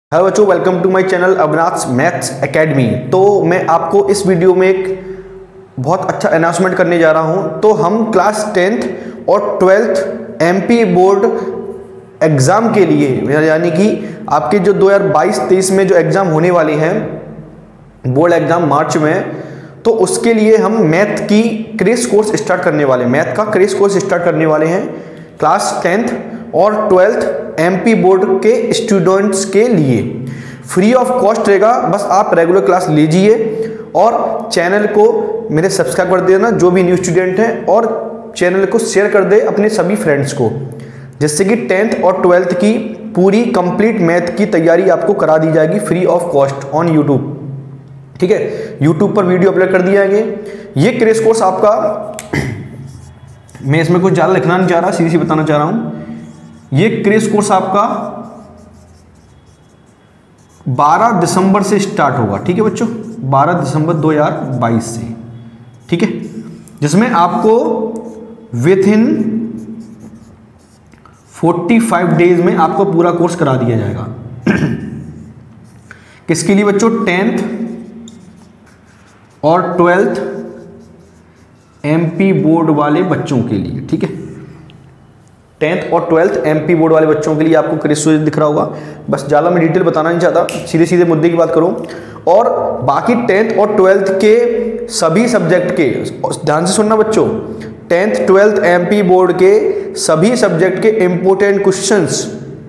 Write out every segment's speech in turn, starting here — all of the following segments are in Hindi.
हेलो बच्चों, welcome to my channel Avinash maths academy. तो मैं आपको इस वीडियो में एक बहुत अच्छा अनाउंसमेंट करने जा रहा हूं। तो हम क्लास 10th और 12th एमपी बोर्ड एग्ज़ाम के लिए, यानी कि आपके जो 2022-23 में जो एग्ज़ाम होने वाले हैं, बोर्ड एग्ज़ाम मार्च में, तो उसके लिए हम मैथ की क्रैश कोर्स स्टार्ट करने वाले, मैथ का क्रैश कोर्स स्टार्ट करने वाले हैं क्लास 10th और 12th एमपी बोर्ड के स्टूडेंट्स के लिए। फ्री ऑफ कॉस्ट रहेगा, बस आप रेगुलर क्लास लीजिए और चैनल को मेरे सब्सक्राइब कर देना जो भी न्यू स्टूडेंट हैं, और चैनल को शेयर कर दे अपने सभी फ्रेंड्स को, जिससे कि 10th और 12th की पूरी कंप्लीट मैथ की तैयारी आपको करा दी जाएगी free of cost on YouTube. ठीक है, यूट्यूब पर वीडियो अपलोड कर दिए जाएंगे। ये क्रैश कोर्स आपका, मैं इसमें कुछ ज़्यादा लिखना नहीं चाह रहा, सीधी सी बताना चाह रहा हूँ। ये क्रैश कोर्स आपका 12 दिसंबर से स्टार्ट होगा। ठीक है बच्चों, 12 दिसंबर 2022 से। ठीक है, जिसमें आपको विथ इन 45 डेज में आपको पूरा कोर्स करा दिया जाएगा। किसके लिए बच्चों? 10th और 12th एमपी बोर्ड वाले बच्चों के लिए। ठीक है, 10th और 12th एमपी बोर्ड वाले बच्चों के लिए आपको क्रैश कोर्स दिख रहा होगा। बस ज़्यादा मैं डिटेल बताना नहीं चाहता, सीधे सीधे मुद्दे की बात करूं। और बाकी 10th और 12th के सभी सब्जेक्ट के, ध्यान से सुनना बच्चों, 10th 12th एमपी बोर्ड के सभी सब्जेक्ट के इंपोर्टेंट क्वेश्चंस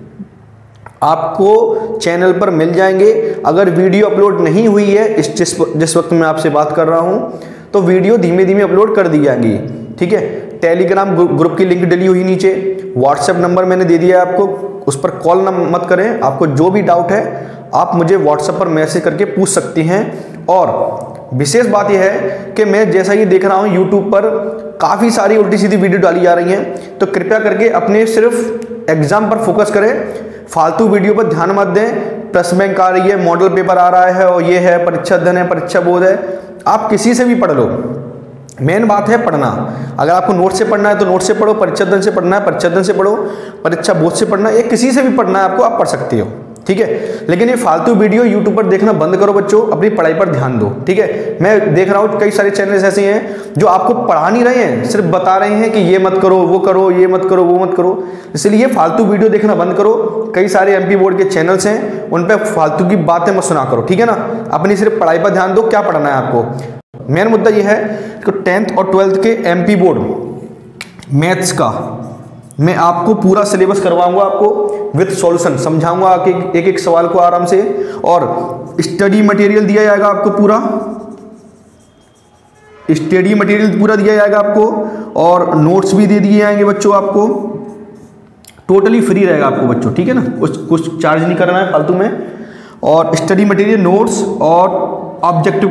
आपको चैनल पर मिल जाएंगे। अगर वीडियो अपलोड नहीं हुई है जिस वक्त मैं आपसे बात कर रहा हूं, तो वीडियो धीमे धीमे अपलोड कर दी जाएंगी। ठीक है, टेलीग्राम ग्रुप की लिंक डली हुई नीचे, व्हाट्सएप नंबर मैंने दे दिया है आपको, उस पर कॉल ना मत करें। आपको जो भी डाउट है आप मुझे व्हाट्सएप पर मैसेज करके पूछ सकती हैं। और विशेष बात यह है कि मैं जैसा ये देख रहा हूँ यूट्यूब पर काफ़ी सारी उल्टी सीधी वीडियो डाली जा रही हैं, तो कृपया करके अपने सिर्फ एग्जाम पर फोकस करें, फालतू वीडियो पर ध्यान मत दें। प्रश्न बैंक आ रही है, मॉडल पेपर आ रहा है, और ये है, परीक्षा धन है, परीक्षा बोध है, आप किसी से भी पढ़ लो। मेन बात है पढ़ना। अगर आपको नोट से पढ़ना है तो नोट से पढ़ो, परीक्षा धन से पढ़ना है परीक्षा धन से पढ़ो, परीक्षा बोध से पढ़ना है, ये किसी से भी पढ़ना है आपको, आप पढ़ सकते हो। ठीक है, लेकिन ये फालतू वीडियो यूट्यूब पर देखना बंद करो बच्चों, अपनी पढ़ाई पर ध्यान दो। ठीक है, मैं देख रहा हूँ कई सारे चैनल्स ऐसे हैं जो आपको पढ़ा नहीं रहे हैं, सिर्फ बता रहे हैं कि ये मत करो, वो करो, ये मत करो, वो मत करो। इसलिए फालतू वीडियो देखना बंद करो। कई सारे एमपी बोर्ड के चैनल्स हैं, उन पर फालतू की बातें मत सुना करो। ठीक है ना, अपनी सिर्फ पढ़ाई पर ध्यान दो, क्या पढ़ना है आपको। मेन मुद्दा यह है कि 10th और 12th के एमपी बोर्ड मैथ्स का मैं आपको पूरा सिलेबस करवाऊंगा, आपको विद सॉल्यूशन समझाऊंगा, एक एक सवाल को आराम से, और स्टडी मटेरियल दिया जाएगा आपको, पूरा स्टडी मटेरियल पूरा दिया जाएगा आपको, और नोट्स भी दे दिए जाएंगे बच्चों आपको। टोटली फ्री रहेगा आपको बच्चों। ठीक है ना, कुछ चार्ज नहीं करना है फालतू में। और स्टडी मटेरियल, नोट्स और ऑब्जेक्टिव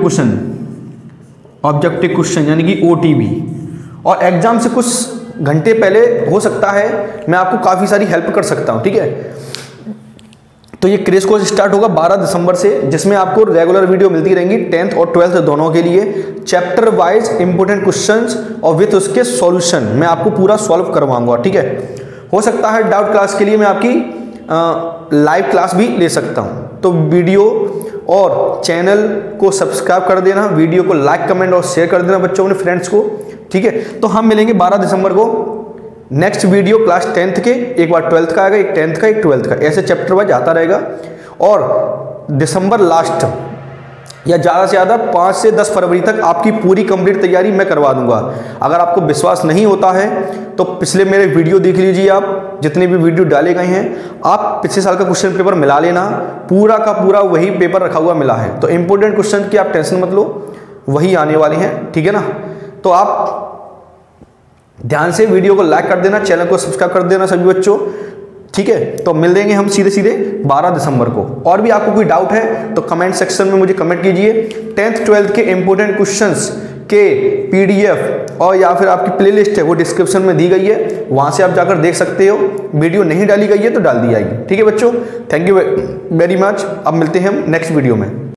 क्वेश्चन यानी कि OTB, और एग्जाम से कुछ घंटे पहले हो सकता है मैं आपको काफ़ी सारी हेल्प कर सकता हूं। ठीक है, तो ये क्रैश कोर्स स्टार्ट होगा 12 दिसंबर से, जिसमें आपको रेगुलर वीडियो मिलती रहेंगी 10th और 12th दोनों के लिए, चैप्टर वाइज इंपोर्टेंट क्वेश्चंस और विथ उसके सॉल्यूशन मैं आपको पूरा सॉल्व करवाऊंगा। ठीक है, हो सकता है डाउट क्लास के लिए मैं आपकी लाइव क्लास भी ले सकता हूं। तो वीडियो और चैनल को सब्सक्राइब कर देना, वीडियो को लाइक कमेंट और शेयर कर देना बच्चों अपने फ्रेंड्स को। ठीक है, तो हम मिलेंगे 12 दिसंबर को नेक्स्ट वीडियो क्लास 10th के, एक बार 12th का आएगा, एक 10th का, एक 12th का, ऐसे चैप्टर वाइज आता रहेगा। और दिसंबर लास्ट या ज़्यादा से ज़्यादा 5 से 10 फरवरी तक आपकी पूरी कंप्लीट तैयारी मैं करवा दूंगा। अगर आपको विश्वास नहीं होता है तो पिछले मेरे वीडियो देख लीजिए, आप जितने भी वीडियो डाले गए हैं, आप पिछले साल का क्वेश्चन पेपर मिला लेना, पूरा का पूरा वही पेपर रखा हुआ मिला है। तो इंपॉर्टेंट क्वेश्चन की आप टेंशन मत लो, वही आने वाले हैं। ठीक है ना, तो आप ध्यान से वीडियो को लाइक कर देना, चैनल को सब्सक्राइब कर देना सभी बच्चों। ठीक है, तो मिल देंगे हम सीधे सीधे 12 दिसंबर को। और भी आपको कोई डाउट है तो कमेंट सेक्शन में मुझे कमेंट कीजिए। 10th 12th के इंपोर्टेंट क्वेश्चंस के PDF और या फिर आपकी प्लेलिस्ट है वो डिस्क्रिप्शन में दी गई है, वहां से आप जाकर देख सकते हो। वीडियो नहीं डाली गई है तो डाल दी जाएगी। ठीक है बच्चों, थैंक यू वेरी मच। अब मिलते हैं हम नेक्स्ट वीडियो में।